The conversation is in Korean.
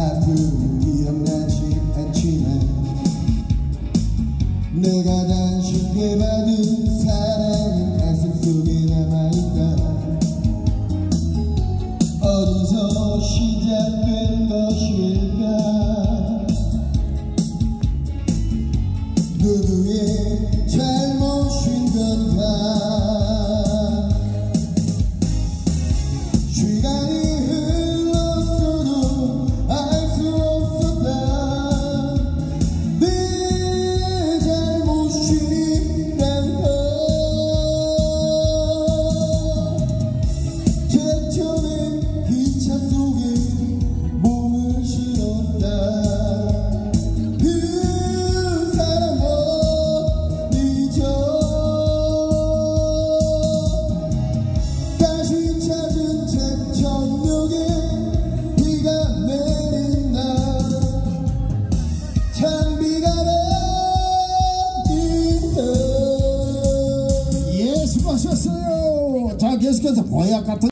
앞으로 기억나지 않지만 내가 단식해봐도 사랑은 가슴속에 남아있다. 어디서 시작된 것일까? 누구의 잘못인 건가? 시간이 흘렀어도 알 수 없었다. 내 잘못이란 걸. 제일 처음에 기차 속에 몸을 실었다. 그 사람을 잊어. 다시 찾은 책 저녁에 비가 내린다. 찬비가 내린다. 예, 수고하셨어요. 자, 계속해서 보약 같은